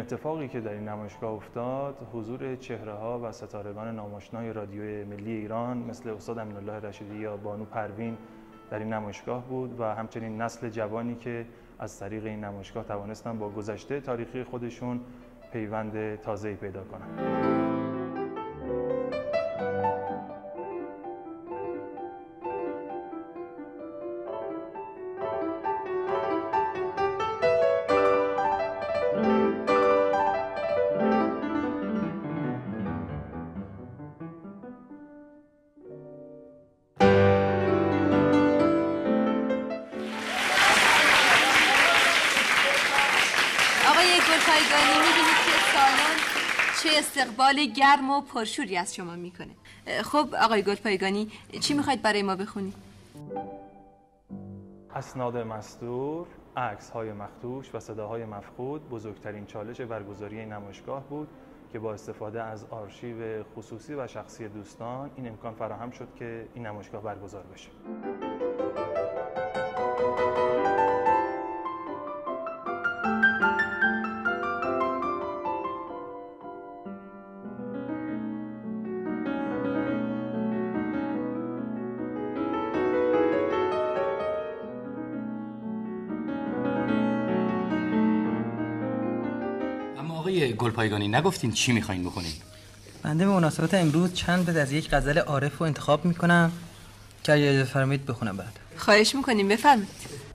اتفاقی که در این نمایشگاه افتاد حضور چهره‌ها و ستارگان ناماشنای رادیوی ملی ایران مثل استاد امین‌الله رشیدی یا بانو پروین در این نمایشگاه بود و همچنین نسل جوانی که از طریق این نمایشگاه توانستن با گذشته تاریخی خودشون پیوند تازه‌ای پیدا کنند. گلپایگانی می‌بینید که سالن چه استقبال گرم و پرشوری از شما میکنه. خب آقای گلپایگانی چی میخواید برای ما بخونید؟ اسناد مصدور، عکس‌های مخدوش و صداهای مفقود بزرگترین چالش برگزاری این نمایشگاه بود که با استفاده از آرشیو خصوصی و شخصی دوستان این امکان فراهم شد که این نمایشگاه برگزار بشه. آقای گلپایگانی نگفتین چی میخواین بخونین؟ بنده به مناسبت امروز چند بیت از یک غزل عارف رو انتخاب میکنم که اگه اجازه فرمایید بخونم بعد. خواهش میکنیم بفرمایید.